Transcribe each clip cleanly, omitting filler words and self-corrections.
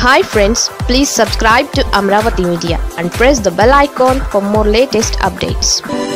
Hi friends, please subscribe to Amaravathi Media and press the bell icon for more latest updates.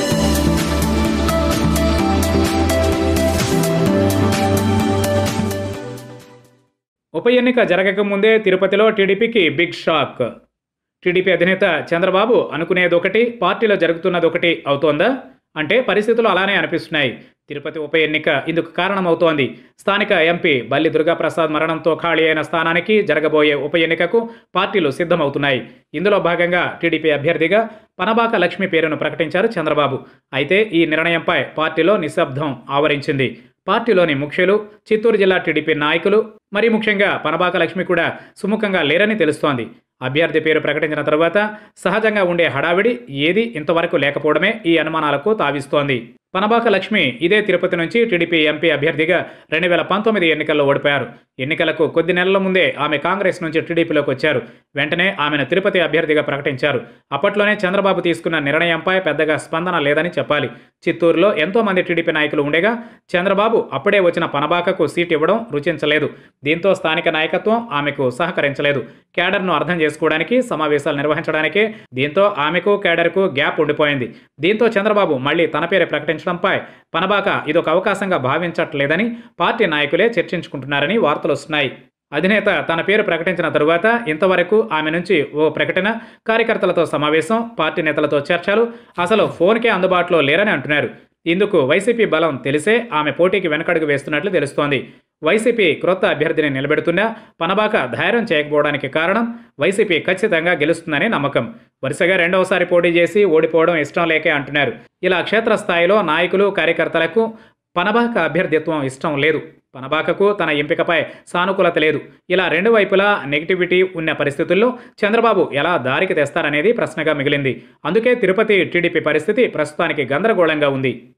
ఉప ఎన్నిక జరగకముందే తిరుపతిలో టీడీపీకి big shock. TDP అధినేత చంద్రబాబు అనుకునేదొకటి, పార్టీలో జరుగుతున్నదొకటి అవుతోందా అంటే పరిస్థితులు అలానే అనిపిస్తున్నాయి. తిరుపతి ఉప ఎన్నిక ఇందుకు కారణమవుతోంది. స్థానిక ఎంపీ బల్లి దుర్గాప్రసాద్ మరణంతో ఖాళీ అయిన స్థానానికి జరగబోయే ఉప ఎన్నికకు పార్టీలు సిద్ధమవుతున్నాయి. ఇందులో భాగంగా టీడీపీ అభ్యర్థిగా పనబాక లక్ష్మి పేరును ప్రకటించారు చంద్రబాబు. అయితే ఈ నిర్ణయంపై పార్టీలో నిశ్శబ్దం ఆవరించింది. పార్టీలోని ముఖ్యులు, చిత్తూరు జిల్లా టీడీపీ నాయకులు, మరీ ముఖ్యంగా పనబాక లక్ష్మి కూడా సుముఖంగా లేరని తెలుస్తోంది. అభ్యర్థి పేరు ప్రకటించిన తర్వాత సహజంగా ఉండే హడావిడి ఏది ఇంతవరకు లేకపోవడమే ఈ అనుమానాలకు తావిస్తోంది. పనబాక లక్ష్మి ఇదే తిరుపతి నుంచి టీడీపీ ఎంపీ అభ్యర్థిగా 2019 ఎన్నికల్లో ఓడిపోయారు. ఎన్నికలకు కొద్ది నెలల ముందే ఆమె కాంగ్రెస్ నుంచి టీడీపీలోకి వచ్చారు. వెంటనే ఆమెను తిరుపతి అభ్యర్థిగా ప్రకటించారు. అప్పట్లోనే చంద్రబాబు తీసుకున్న నిర్ణయంపై పెద్దగా స్పందన లేదని చెప్పాలి. చిత్తూరులో ఎంతో మంది టీడీపీ నాయకులు ఉండగా చంద్రబాబు అప్పుడే వచ్చిన పనబాకకు సీట్ ఇవ్వడం రుచించలేదు. దీంతో స్థానిక నాయకత్వం ఆమెకు సహకరించలేదు. కేడర్ను అర్థం చేసుకోవడానికి, సమావేశాలు నిర్వహించడానికే దీంతో ఆమెకు కేడర్కు గ్యాప్ ఉండిపోయింది. దీంతో చంద్రబాబు మళ్లీ తన పేరే ప్రకటించడంపై పనబాక ఇదొక అవకాశంగా భావించట్లేదని పార్టీ నాయకులే చర్చించుకుంటున్నారని వార్తలు వస్తున్నాయి. అధినేత తన పేరు ప్రకటించిన తరువాత ఇంతవరకు ఆమె నుంచి ఓ ప్రకటన, కార్యకర్తలతో సమావేశం, పార్టీ నేతలతో చర్చలు, అసలు ఫోన్కే అందుబాటులో లేరని అంటున్నారు. ఇందుకు వైసీపీ బలం తెలిసే ఆమె పోటీకి వెనకడుగు వేస్తున్నట్లు తెలుస్తోంది. వైసీపీ క్రొత్త అభ్యర్థిని నిలబెడుతున్నా పనబాక ధైర్యం చేయకపోవడానికి కారణం వైసీపీ ఖచ్చితంగా గెలుస్తుందని నమ్మకం. వరుసగా రెండవసారి పోటీ చేసి ఓడిపోవడం ఇష్టం లేకే అంటున్నారు. ఇలా క్షేత్రస్థాయిలో నాయకులు, కార్యకర్తలకు పనబాక అభ్యర్థిత్వం ఇష్టం లేదు. పనబాకకు తన ఎంపికపై సానుకూలత లేదు. ఇలా రెండు వైపులా నెగిటివిటీ ఉన్న పరిస్థితుల్లో చంద్రబాబు ఎలా దారికి తెస్తారనేది ప్రశ్నగా మిగిలింది. అందుకే తిరుపతి టీడీపీ పరిస్థితి ప్రస్తుతానికి గందరగోళంగా ఉంది.